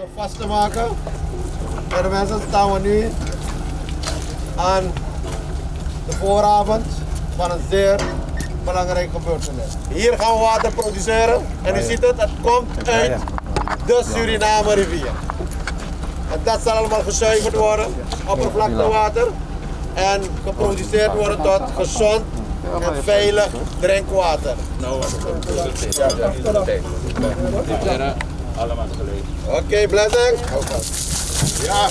vast te maken. En mensen staan we nu aan de vooravond van een zeer belangrijke gebeurtenis. Hier gaan we water produceren en u ziet het komt uit de Suriname rivier. En dat zal allemaal gezuiverd worden, oppervlaktewater, en geproduceerd worden tot gezond en veilig drinkwater. Oké, blessing. Ja.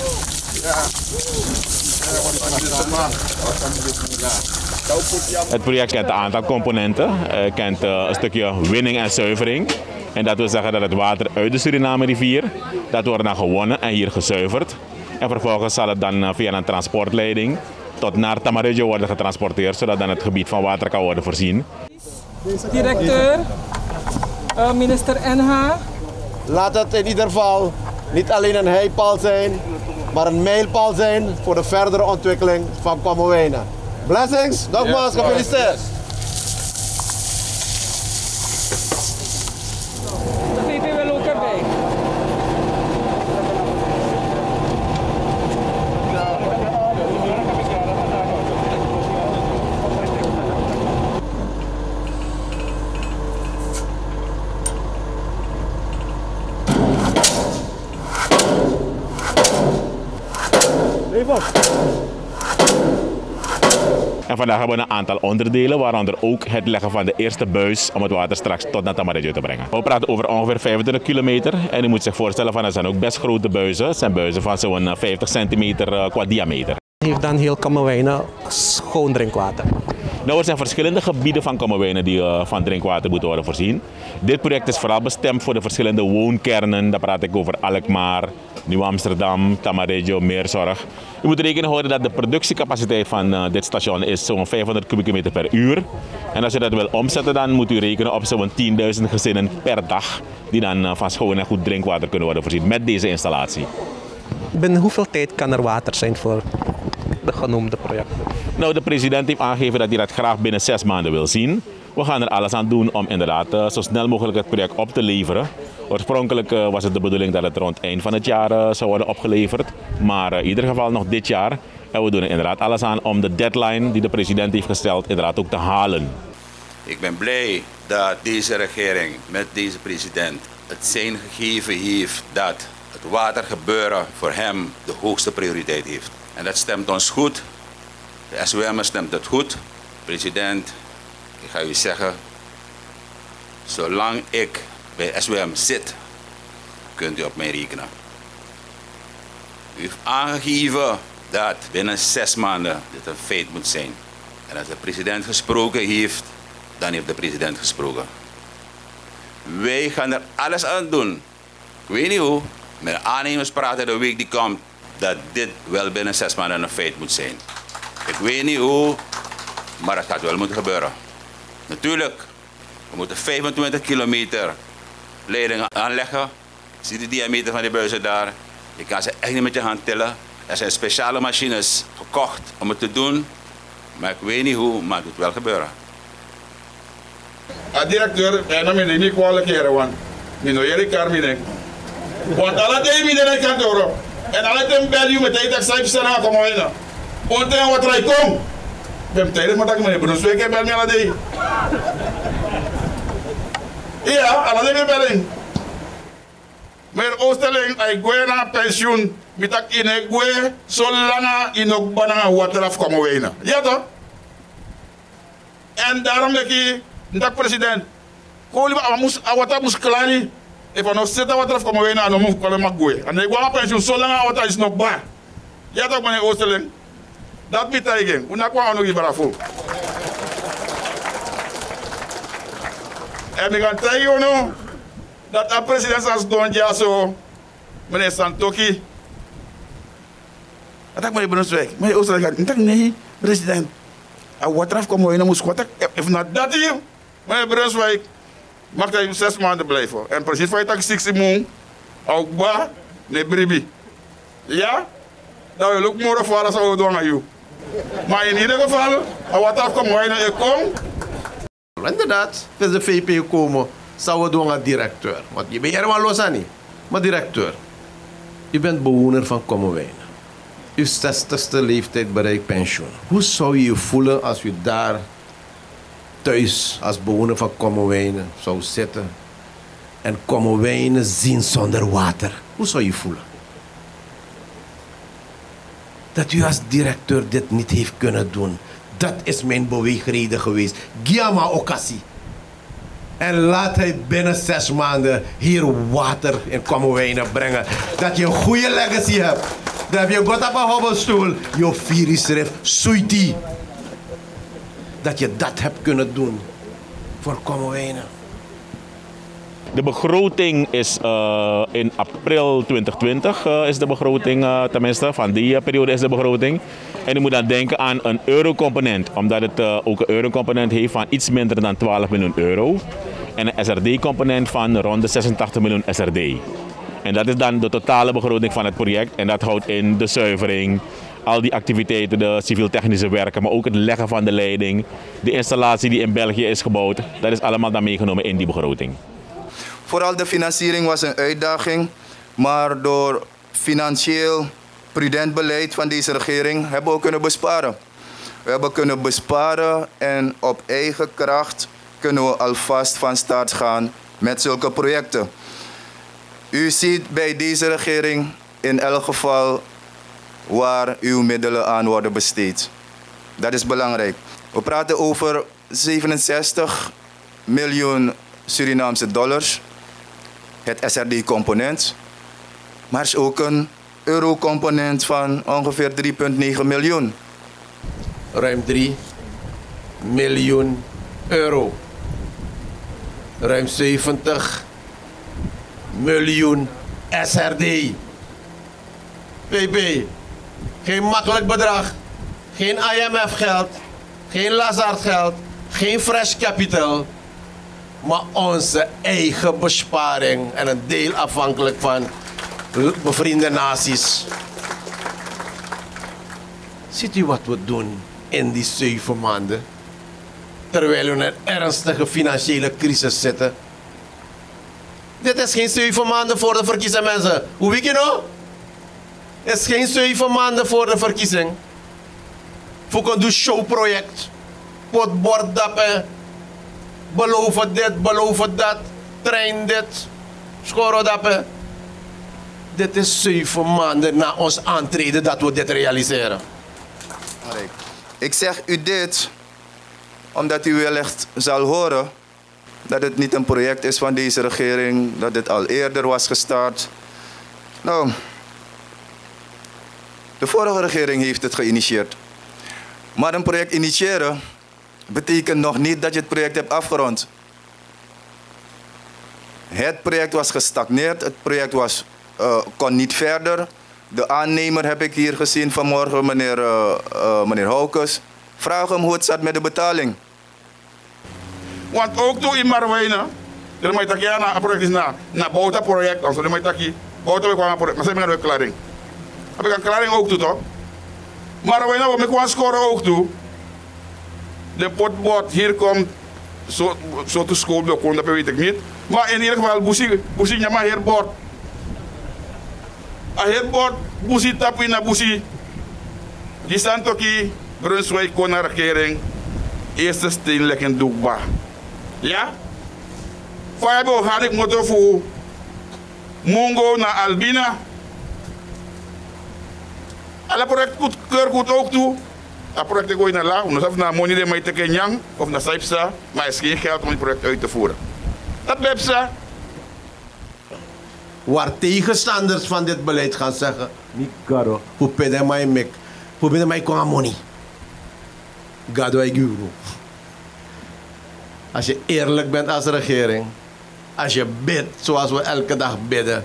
Het project kent een aantal componenten. Het kent een stukje winning en zuivering. En dat wil zeggen dat het water uit de Suriname rivier, dat wordt dan gewonnen en hier gezuiverd. En vervolgens zal het dan via een transportleiding tot naar Tamarillo worden getransporteerd, zodat dan het gebied van water kan worden voorzien. Directeur, minister NH. Laat het in ieder geval niet alleen een heipaal zijn, maar een mijlpaal zijn voor de verdere ontwikkeling van Kommerwijnen. Blessings, nogmaals gefeliciteerd. De VP wil ook erbij. En vandaag hebben we een aantal onderdelen, waaronder ook het leggen van de eerste buis om het water straks tot naar Tamarillo te brengen. We praten over ongeveer 25 kilometer en u moet zich voorstellen van, dat zijn ook best grote buizen. Het zijn buizen van zo'n 50 centimeter qua diameter. Heeft dan heel Kommerwijnen schoon drinkwater? Nou, er zijn verschillende gebieden van Kommerwijnen die van drinkwater moeten worden voorzien. Dit project is vooral bestemd voor de verschillende woonkernen. Daar praat ik over Alkmaar, Nieuw-Amsterdam, Tamarillo, Meerzorg. U moet rekening houden dat de productiecapaciteit van dit station is zo'n 500 kubieke meter per uur. En als je dat wil omzetten, dan moet u rekenen op zo'n 10.000 gezinnen per dag die dan van schoon en goed drinkwater kunnen worden voorzien met deze installatie. Binnen hoeveel tijd kan er water zijn voor de genoemde projecten? Nou, de president heeft aangegeven dat hij dat graag binnen 6 maanden wil zien. We gaan er alles aan doen om inderdaad zo snel mogelijk het project op te leveren. Oorspronkelijk was het de bedoeling dat het rond eind van het jaar zou worden opgeleverd. Maar in ieder geval nog dit jaar. En we doen er inderdaad alles aan om de deadline die de president heeft gesteld inderdaad ook te halen. Ik ben blij dat deze regering met deze president het sein gegeven heeft dat het watergebeuren voor hem de hoogste prioriteit heeft. En dat stemt ons goed. De SWM stemt het goed. President, ik ga u zeggen, zolang ik bij SWM zit, kunt u op mij rekenen. U heeft aangegeven dat binnen 6 maanden dit een feit moet zijn. En als de president gesproken heeft, dan heeft de president gesproken. Wij gaan er alles aan doen. Ik weet niet hoe, met de aannemers praten de week die komt, dat dit wel binnen 6 maanden een feit moet zijn. Ik weet niet hoe, maar het gaat wel moeten gebeuren. Natuurlijk, we moeten 25 kilometer leidingen aanleggen. Zie de diameter van die buizen daar. Je kan ze echt niet met je hand tillen. Er zijn speciale machines gekocht om het te doen. Maar ik weet niet hoe, maar het moet wel gebeuren. Directeur, en dan niet kwalificeren, want ik ben hier Carmine. Want alle tijd ik kan door. En alle tijd bel je met de tijd dat ze naar komen heen. Want dan wat er komt. Ik ben tijdens met dat meneer Bruns, ik bel me alle tijd. Ja, alle tijd belling. Maar Oosterling, ik ga naar pensioen. Met dat in ik ga, zolang in ook banana water afkomen heen. Ja toch? En daarom denk ik, dat president, wat moest klaar. If nog zitten wat er komen we naar de move kunnen maken. En ik wil pensioen zolang wat is nog bij. Ja toch meneer Oosterling? Dat betekent, we naar kwam nog niet bravo. En ik ga zeggen you dat de president als Don Jaso, meneer Santoki. Dat ik meneer Brunswijk, meneer Oosterling, ik nee president. En wat er komen we naar moest kwaad. If not dat hier, meneer Brunswijk. Mag hij 6 maanden blijven. En precies voor je tak 60 maanden, ook ba, nee bribi. Ja? Dan wil ik morgen vallen zo doen aan jou. Maar in ieder geval, wat afkomt, waar je komt. Inderdaad, als de VP komen, zou we doen aan directeur. Want je bent hier wel los aan niet, maar directeur. U bent bewoner van Kommerwijnen. Uw 60ste leeftijd bereikt pensioen. Hoe zou je je voelen als u daar thuis als bewoner van Kommerwijnen zou zitten en Kommerwijnen zien zonder water? Hoe zou je voelen? Dat u als directeur dit niet heeft kunnen doen, dat is mijn beweegreden geweest. Giama Okasi. En laat hij binnen 6 maanden hier water in Kommerwijnen brengen. Dat je een goede legacy hebt. Dan heb je God op een hobbelstoel. Je vier schrift, Suiti. Dat je dat hebt kunnen doen voor Kommerwijnen. De begroting is in april 2020 is de begroting, tenminste van die periode is de begroting. En je moet dan denken aan een eurocomponent, omdat het ook een eurocomponent heeft van iets minder dan 12 miljoen euro. En een SRD-component van rond de 86 miljoen SRD. En dat is dan de totale begroting van het project. En dat houdt in de zuivering, al die activiteiten, de civiel-technische werken, maar ook het leggen van de leiding. De installatie die in België is gebouwd, dat is allemaal dan meegenomen in die begroting. Vooral de financiering was een uitdaging, maar door financieel prudent beleid van deze regering hebben we kunnen besparen. We hebben kunnen besparen en op eigen kracht kunnen we alvast van start gaan met zulke projecten. U ziet bij deze regering in elk geval waar uw middelen aan worden besteed. Dat is belangrijk. We praten over 67 miljoen Surinaamse dollars. Het SRD-component. Maar er is ook een euro-component van ongeveer 3,9 miljoen. Ruim 3 miljoen euro. Ruim 70 miljoen SRD. PP. Geen makkelijk bedrag. Geen IMF-geld. Geen Lazard-geld. Geen fresh capital. Maar onze eigen besparing en een deel afhankelijk van bevriende naties. Ziet u wat we doen in die 7 maanden? Terwijl we in een ernstige financiële crisis zitten. Dit is geen 7 maanden voor de verkiezing, mensen. Hoe weet je nou? Het is geen 7 maanden voor de verkiezing. Voor een showproject. Potbord dappen. Beloven dit, beloven dat. Trein dit. Schorodappen. Dit is 7 maanden na ons aantreden dat we dit realiseren. Ik zeg u dit omdat u wellicht zal horen dat het niet een project is van deze regering, dat dit al eerder was gestart. Nou, de vorige regering heeft het geïnitieerd. Maar een project initiëren betekent nog niet dat je het project hebt afgerond. Het project was gestagneerd, het project kon niet verder. De aannemer heb ik hier gezien vanmorgen, meneer Houkes. Vraag hem hoe het zat met de betaling. Want ook toen in Marwijnen, dan moet je dat ja, een project is na bouwt project, dan moet je dat hier bouwt ook een project, maar ze hebben een klaring. Heb ik een klaring ook toe toch? Marwijnen, we moeten scoren ook toe. De potbord hier komt zo te school, dat weet ik niet. Maar in ieder geval, busi nyama herbord. A herbord, busi tapu na busi. Die santoki, Brunswijk kon naar regering. Eerste steen lekker doekba. Ja? Fayabo had ik moeten voor Mongo naar Albina. Alle project goed ook toe. Dat project gooi naar la, of naar money de te Kenyang of naar Saipsa, maar er is geen geld om het project uit te voeren. Dat blijft zo. Waar tegenstanders van dit beleid gaan zeggen, niet garo, hoe pede mij mek, hoe pede mij kon money. Gado ay guru. Als je eerlijk bent als regering, als je bidt zoals we elke dag bidden,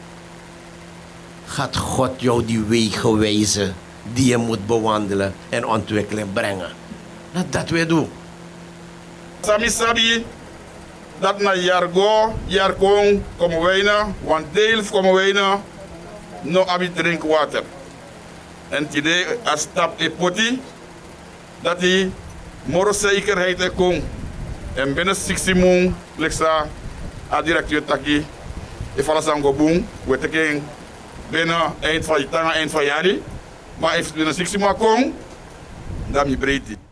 gaat God jou die wegen wijzen die je moet bewandelen en ontwikkeling brengen. Dat we doen. Sami sabi dat na jaar kon komen wijnen, want deel komen wijnen, no abi drink water. En today als stap e poti, dat die morgen zekerheid er komt. En binnen 60 maanden, leksa, a directeur taki, e fala sango boom, we teken binnen eind van je eind van jari. Maar als binnen 6 maanden komt, dan je breed.